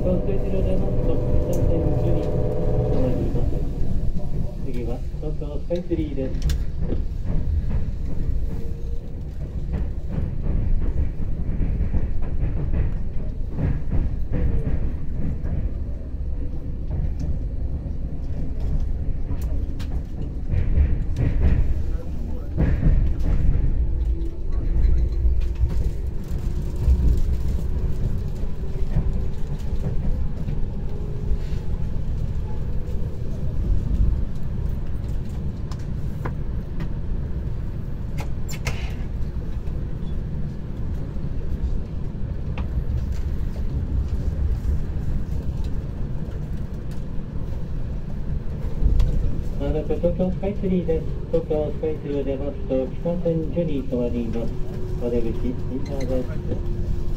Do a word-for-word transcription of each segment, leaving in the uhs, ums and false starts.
京スイスロでの北線樹に止まります。次は東京スカイツリーです。東京スカイツリーです。東京スカイツリーを出ますと北線樹に止まります。窓口インターです。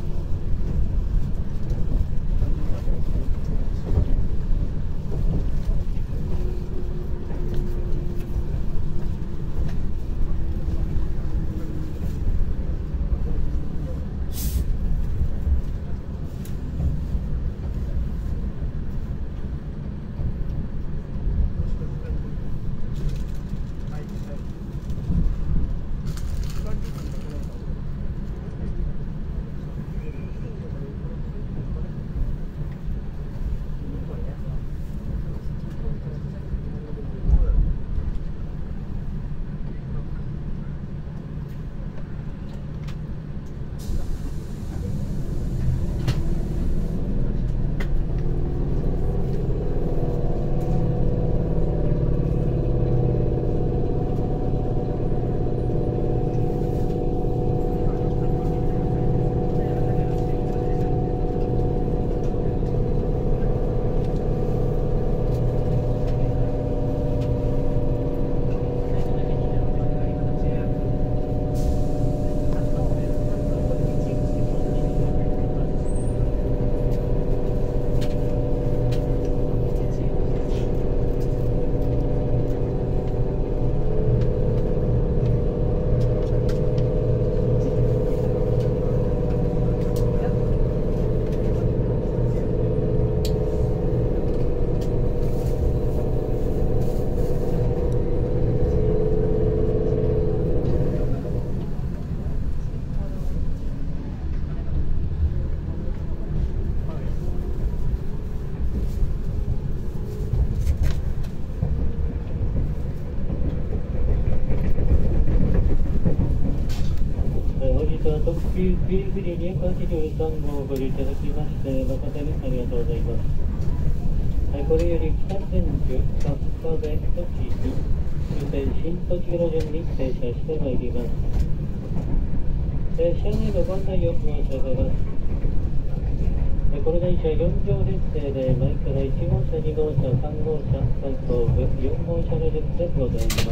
特急くじにひゃくはちじゅうさん号をご利用いただきまして誠にありがとうございます。はい、これより北千住、春日部、栃木、終点新栃木の順に停車してまいります。えー、車内のご案内を申し上げます。えー、この電車よん両列車で前からいち号車、に号車、さん号車、最後部よん号車の列でございます。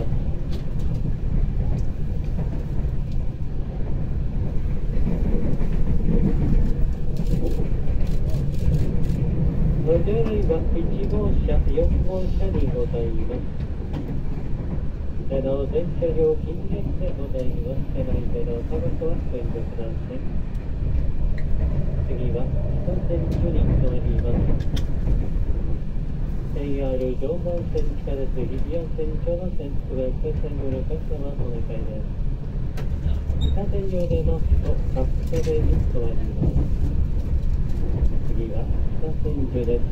乗りはいち号車、よん号車にございます。あの電車料金券でございます。手前でのタバコはご遠慮ください。次は北千住に止まります。エーアール 常磐線地下鉄日比谷線長野線津軽線ごの各様お願いです。北千住での春日部に止まります。次は北千住です。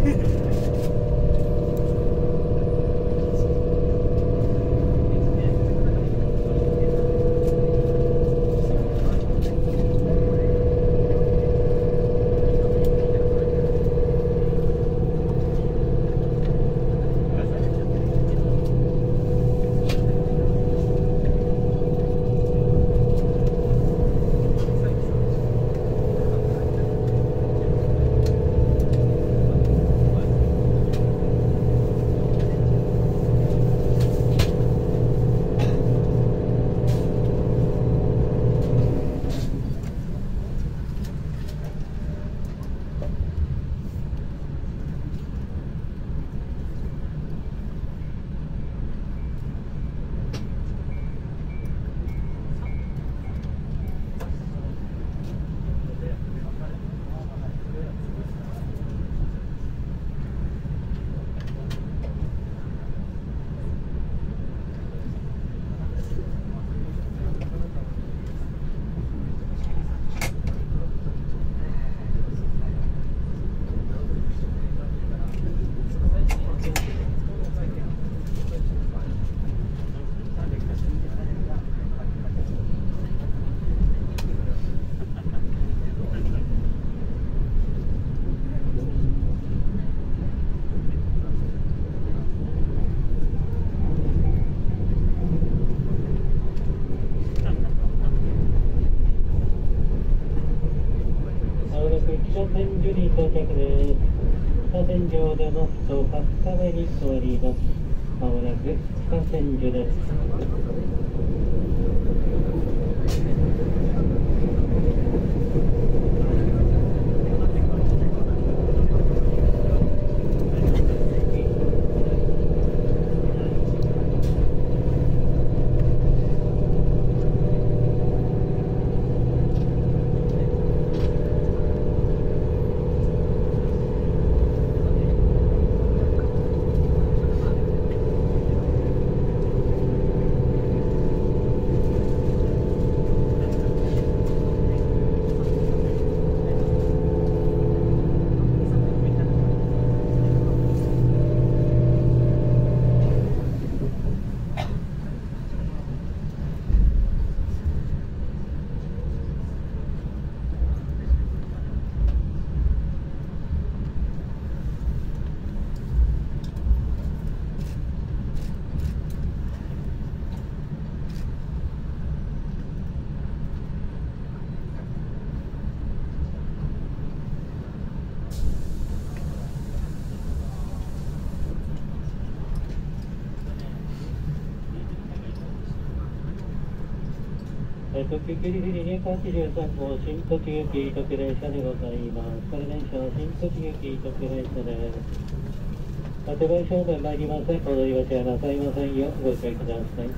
特急きゅうじにひゃくはちじゅうさん号新栃木行き特急列車でございます。これ電車は新栃木行き特急列車です。手配正面参りません。お乗り間違いなさいませんようご注意ください。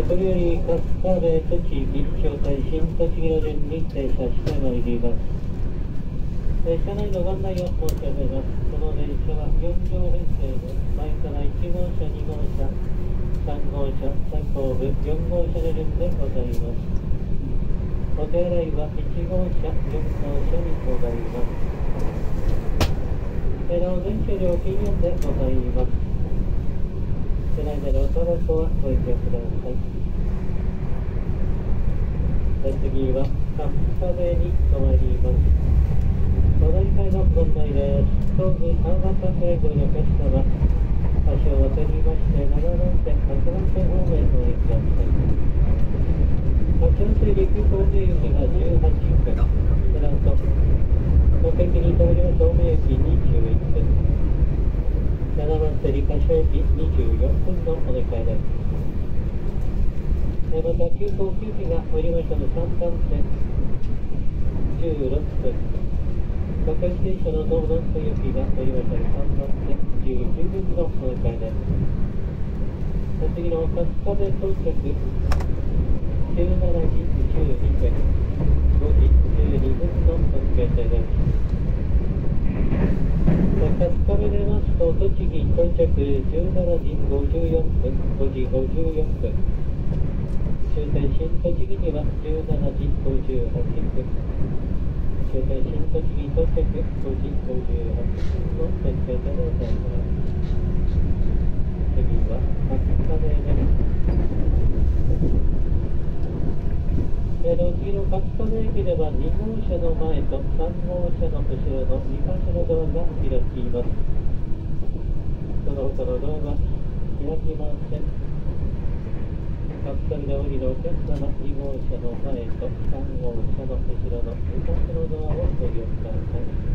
これより春日部と地域、招待新栃木の順に停車してまいります。車内のご案内を申し上げます。この電車はよん両編成で、前からいち号車、に号車、さん号車、最後部、よん号車の順でございます。お手洗いはいち号車、よん号車にございます。なお、全車料金よんでございます。車内でのおタバコはご遠慮ください。次は春日部に停まります。お乗り換えのご案内です。東武川端へご利用のお客様、橋を渡りましてななばん線、はちばん線方面へお降りください。八王子陸東名行きがじゅうはっぷん、その後、東北に東京東名行きにじゅういっぷん、ななばん線理科所行きにじゅうよんぷんのお乗り換えです。また、急行きゅうきが降りましたのさんばん線、じゅうろっぷん、和歌ステーションの道路と行きが降りましたのさんばん線、じゅうきゅうふんのお乗り換えです。次の春日部到着、じゅうしちじじゅうにふん、ごじじゅうにふんのお乗り換えです。春日部出ますと、栃木到着じゅうしちじごじゅうよんふん、ごじごじゅうよんふん。終点新栃木にはじゅうしちじごじゅうはっぷん。終点新栃木到着ごじごじゅうはっぷんの設定でございます。次は春日部です。次の春日部駅ではに号車の前とさん号車の後ろのにかしょのドアが開きます。その他のドアは開きません。春日部で降りるお客様、に号車の前とさん号車の後ろのにかしょのドアをご利用ください。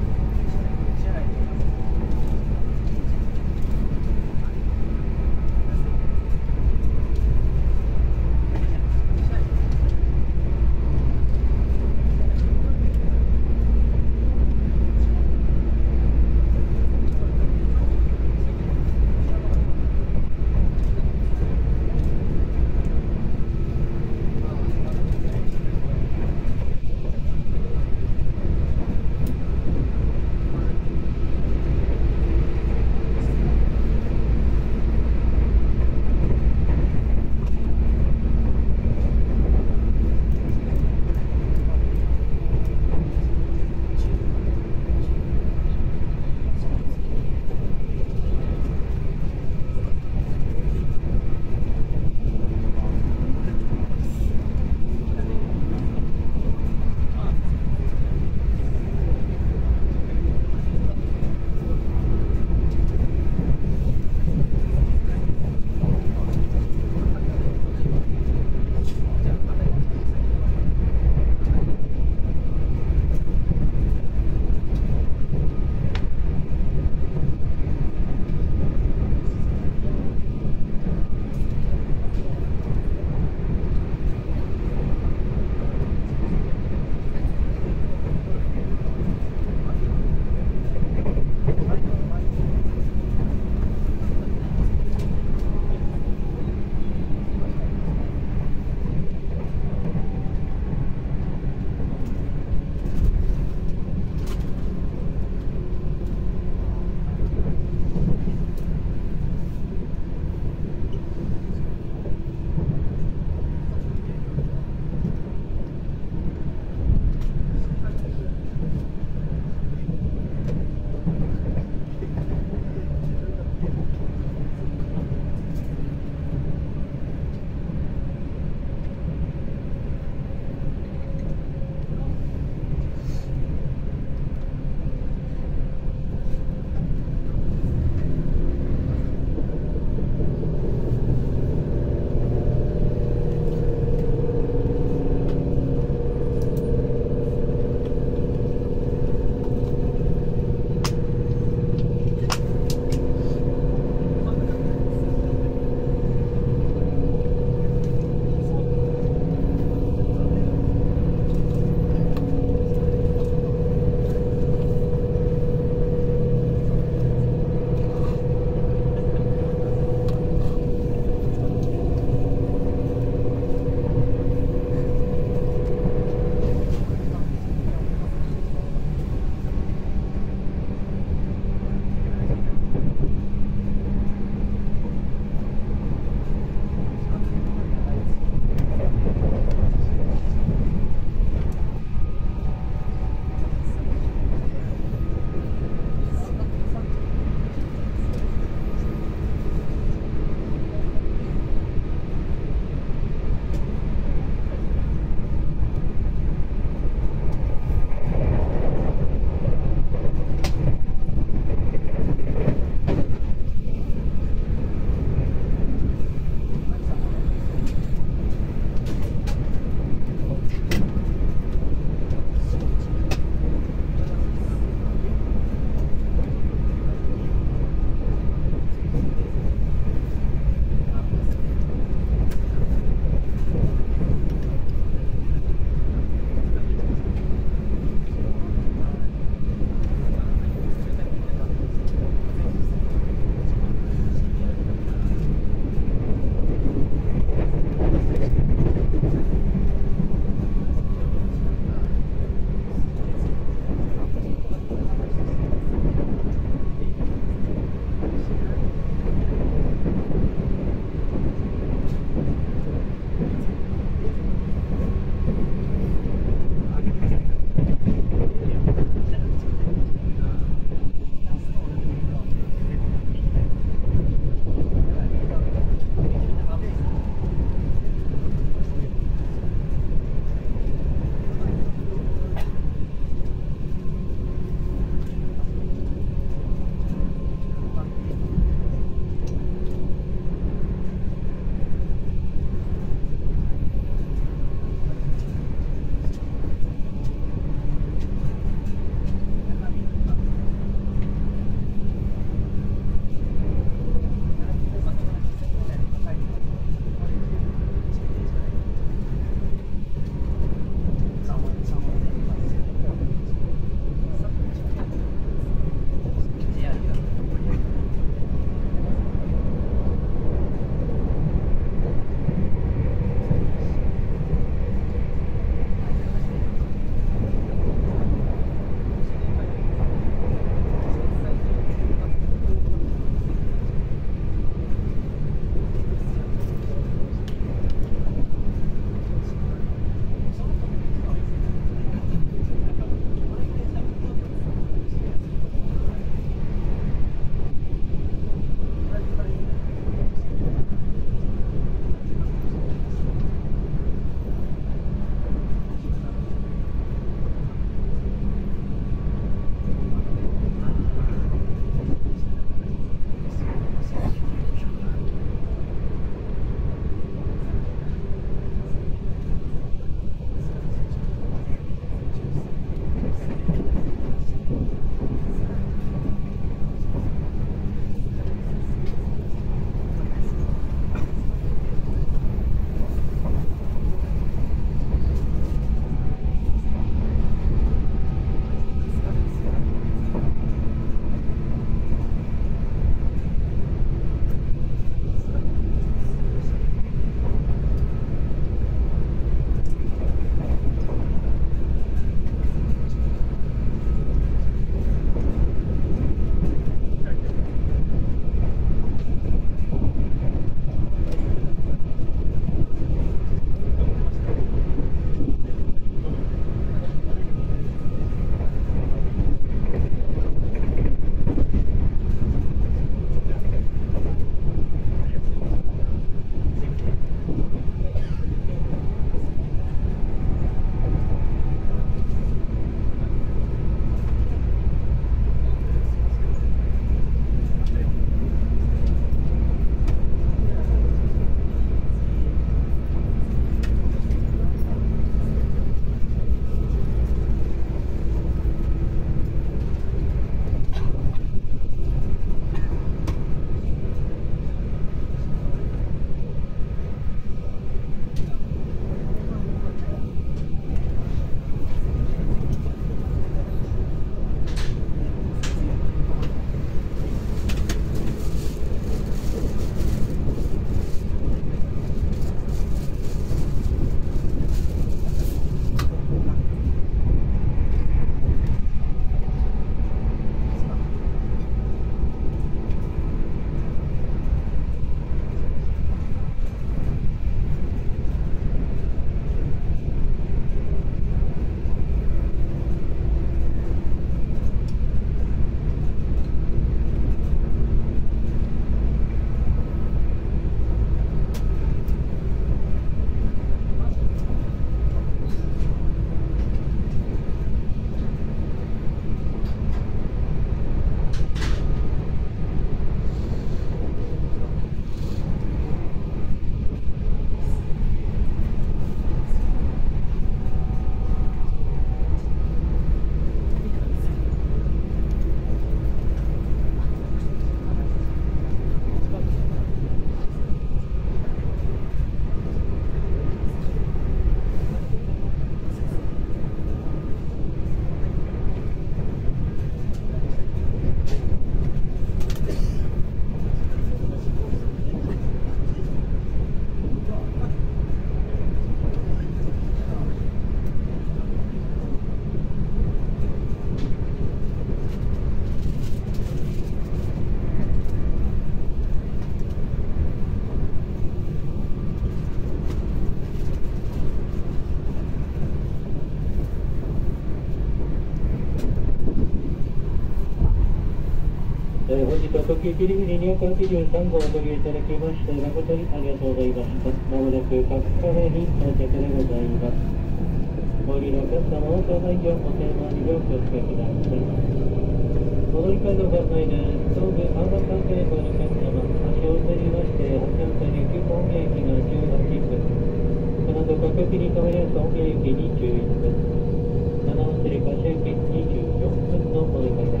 日特急ピリピリにひゃくはちじゅうさん号をご利用いただきまして誠にありがとうございました。まもなく各壁に到着でございます。お降りのお客様は車内上お手回りをお気をつけください。お乗り換えのご案内です。東武アーバン関係のお客様、足を滑りまして、八幡に急行本駅がじゅうはちふん、この後各駅に変わります本駅にじゅういっぷん、七尾尻柏駅にじゅうよんぷんのお乗り換えです。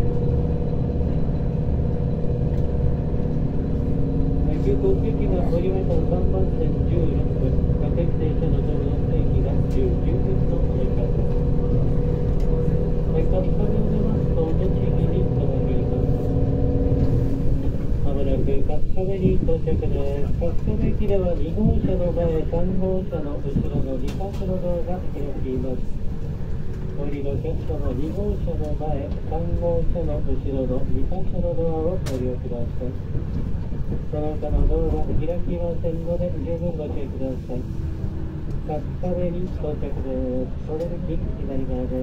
急行行きが盛岡さんばん線じゅうろっぷん、各駅停車の東北駅がじゅうきゅうふんのお乗り換えです。各壁を出ますと、栃木に止まります。まもなく各壁に到着です。各壁駅ではに号車の前、さん号車の後ろのにか所のドアが開きます。お降りのお客様、に号車の前、さん号車の後ろのにか所のドアをご利用ください。その他のドアは開きませんので十分ご注意ください。各壁に到着です。お出口左側です。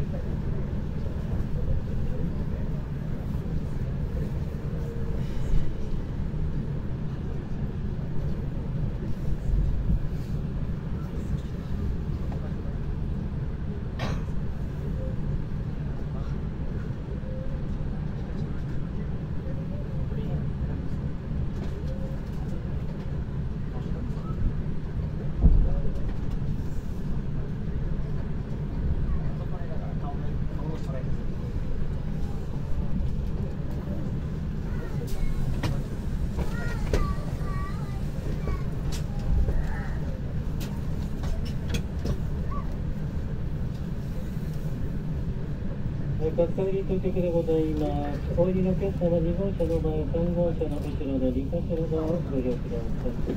各壁に到着でございます。お降りのお客様、に号車の前、さん号車の後ろのにか所のドアをご利用ください。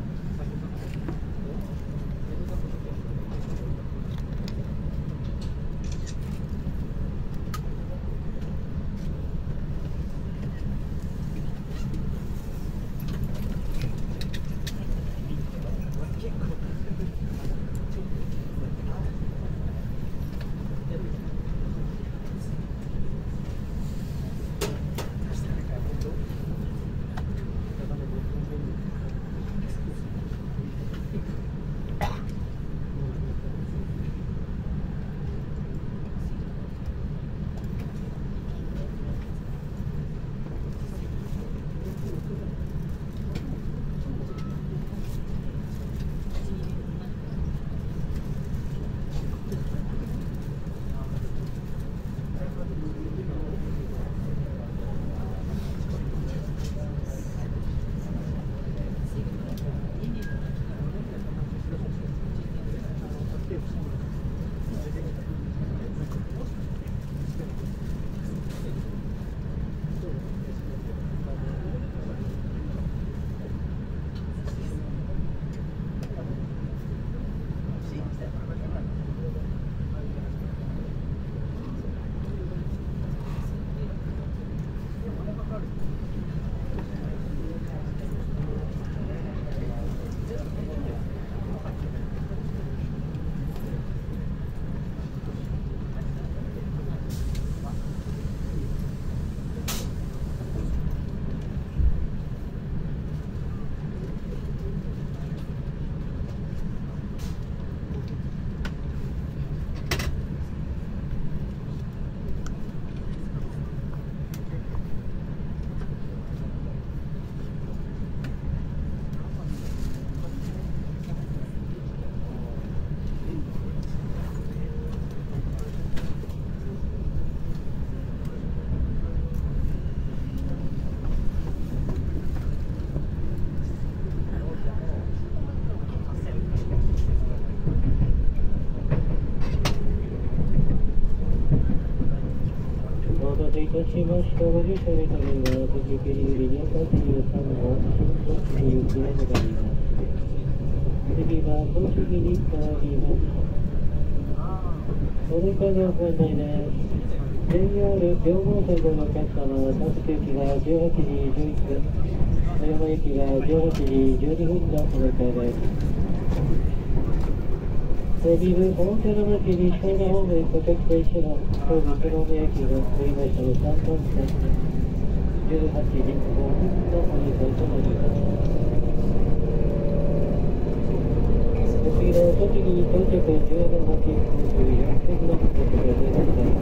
いたしました。ご乗車のためは、特急ピリピリにひゃくはちじゅうさん号、新栃木行きへ向かいます。次は栃木に変わります。お乗り換えのご案内です。ジェイアール 両号線のお客様、特急機がじゅうはちじじゅういっぷん、富山駅がじゅうはちじじゅうにふんのお乗り換えです。ビル大寺町西原方面各駅停車の東武黒部駅が降りましたのさんばん線。 じゅうはちじごふんの折り返しとなります。お次の栃木に到着じゅうはちじごじゅうよんふんのところでございます。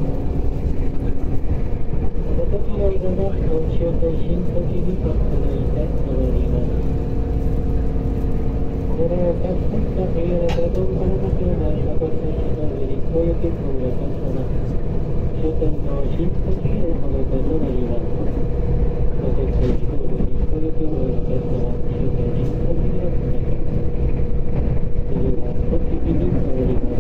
栃木の間が終点新栃木と続いて戻ります。これを発生したエリアの交通から先の前の国際市道よりこういう結構が重なり終点の新栃木へお迎えとなります。到着時道路にこういう結構が重なり終点新栃木へお迎えとなります。次は栃木に戻ります。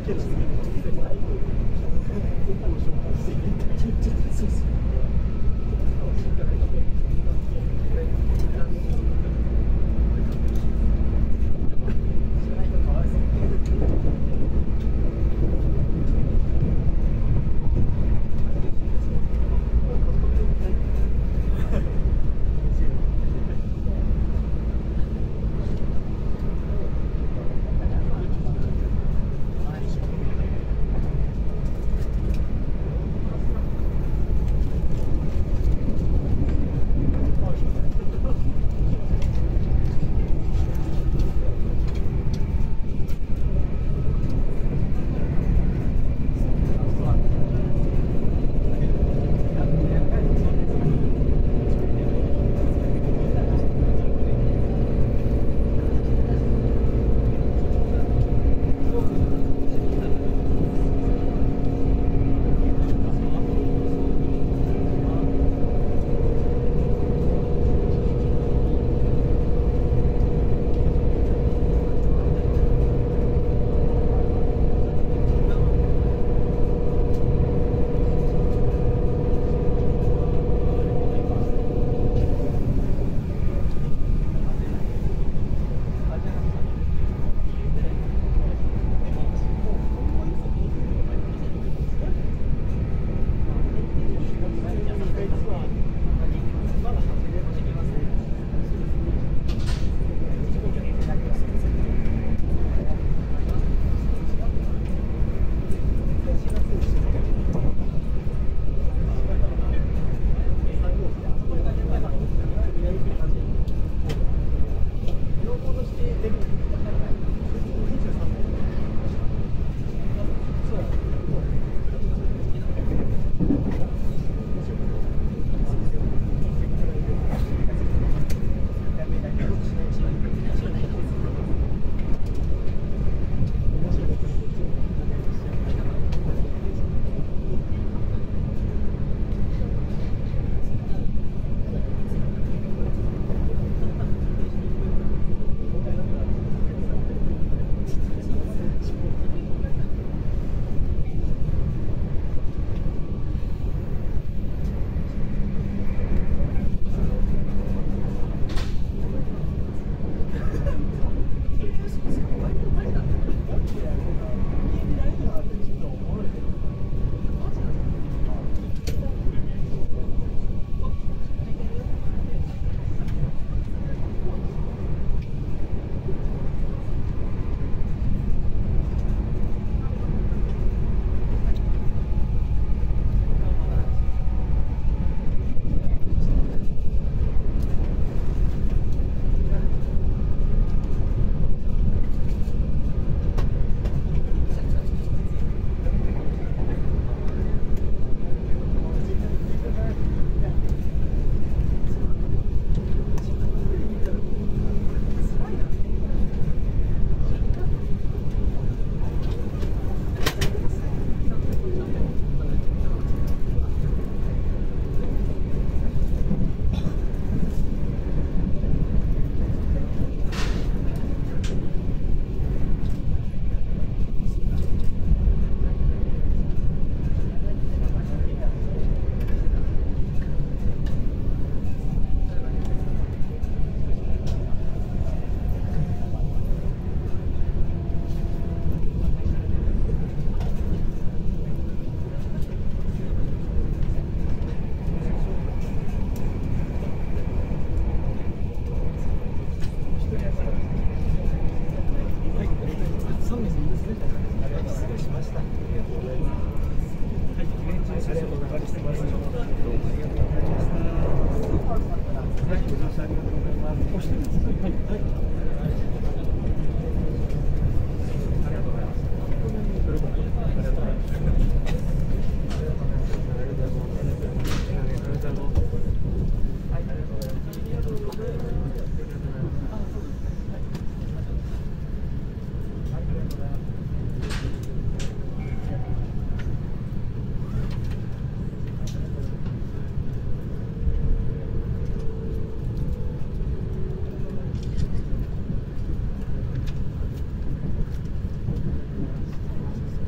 ご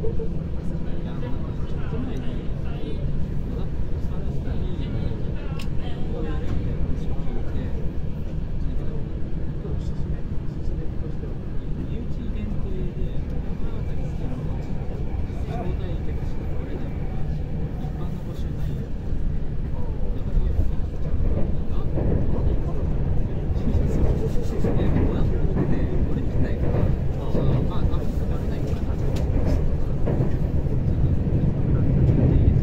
い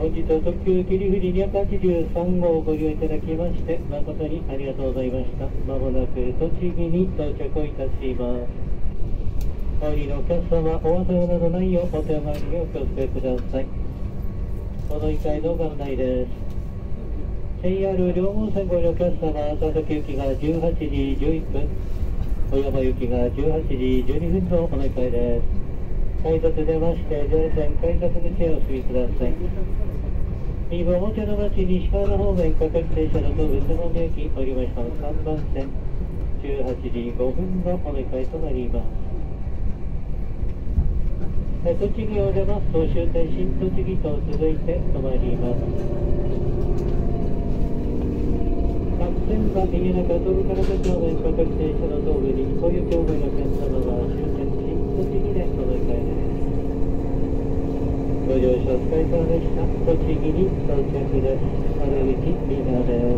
本日は特急桐富士にひゃくはちじゅうさん号をご利用いただきまして誠にありがとうございました。まもなく栃木に到着をいたします。お降りのお客様、お忘れ物のないようお手回りにお気をつけください。お乗り換えのご案内です。ジェイアール 両毛線ご利用お客様、佐々木行きがじゅうはちじじゅういっぷん、小山行きがじゅうはちじじゅうにふんのお乗り換えです。改札出まして、乗船改札口へお進みください。右おもちゃの町西川の方面各駅停車の東武宇都宮駅降りましたさんばん線、じゅうはちじごふんのお乗り換えとなります。栃木を出ますと終点新栃木と続いて止まります。各線は右中東武から東京面各駅停車の東武にこういう境外のお客様は終点新栃木でお乗り換えです。ご乗車お疲れ様でした。栃木に到着です。原口リーダーです。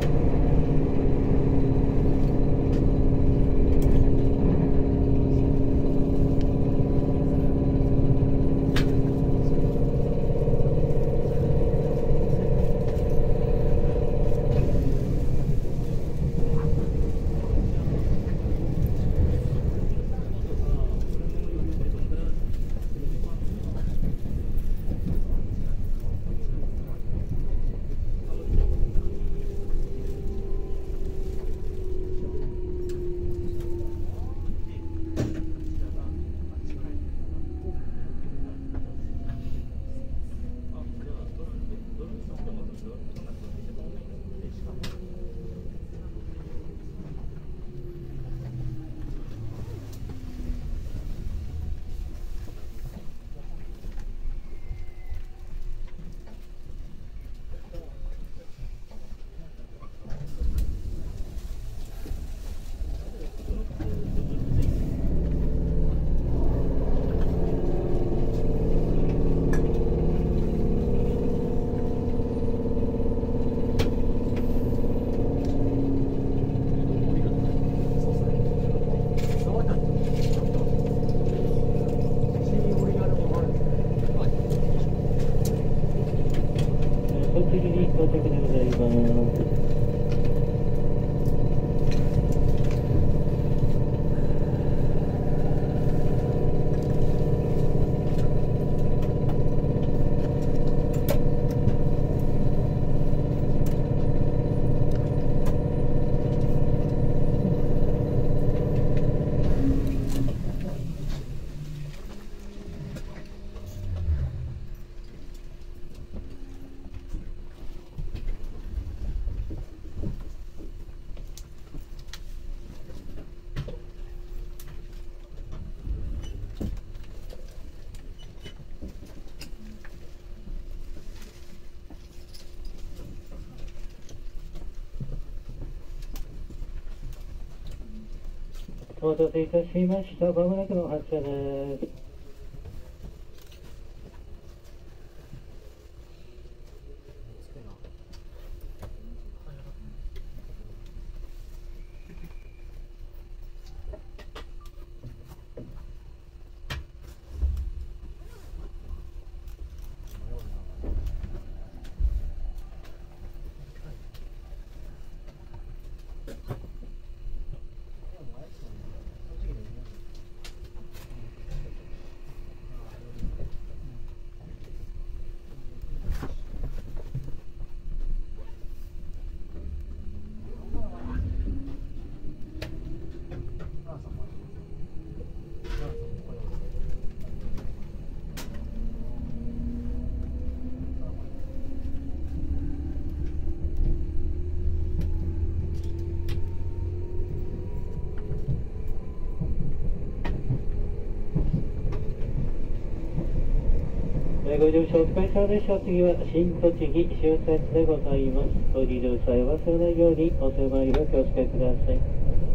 お待たせいたしました。まもなくの発車です。ご乗車お疲れ様でした。次は新栃木終点でございます。お利用際忘れないようにお手回りをお気をつけください。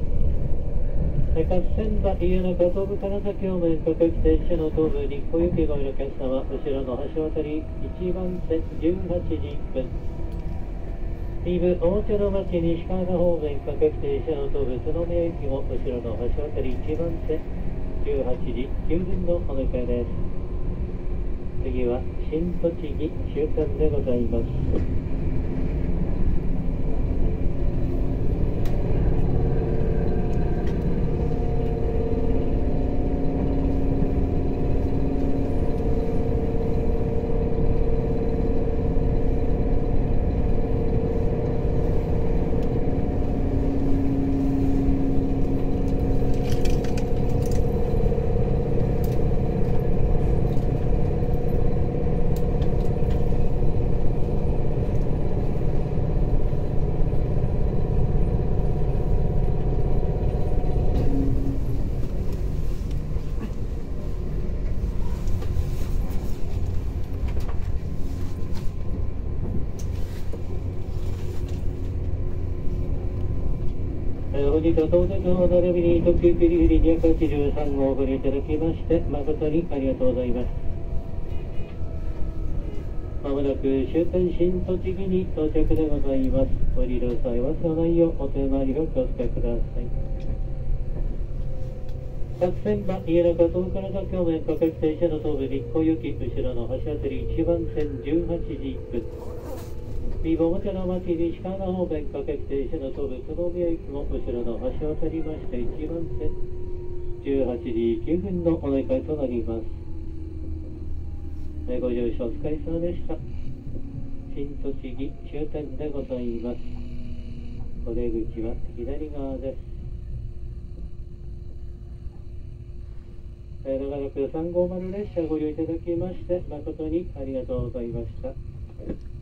各線は家の東部金崎方面各駅停車の東部日光行きご利用のお客様、後ろの橋渡りいちばん線じゅうはちじいっぷん、右部表の町西川方面各駅停車の東部宇都宮行きも後ろの橋渡りいちばん線じゅうはちじきゅうふんのお乗り換えです。 次は新栃木終点でございます。本日は到着の並びに特急ピリフリにひゃくはちじゅうさん号をご利用いただきまして誠にありがとうございます。まもなく終点新栃木に到着でございます。降りる際はそのないようお手回りをお気をつけください。各線は家中東からの京面各駅停車の東部日光行き後ろの橋渡りいちばん線じゅうはちじ行く美貌表の町西川の方面各駅停車の東部久能宮行きも後ろの橋を渡りましていちばん線じゅうはちじきゅうふんのお乗り換えとなります。ご乗車お疲れ様でした。新栃木終点でございます。お出口は左側です。長らくさんごーまる列車をご利用いただきまして誠にありがとうございました。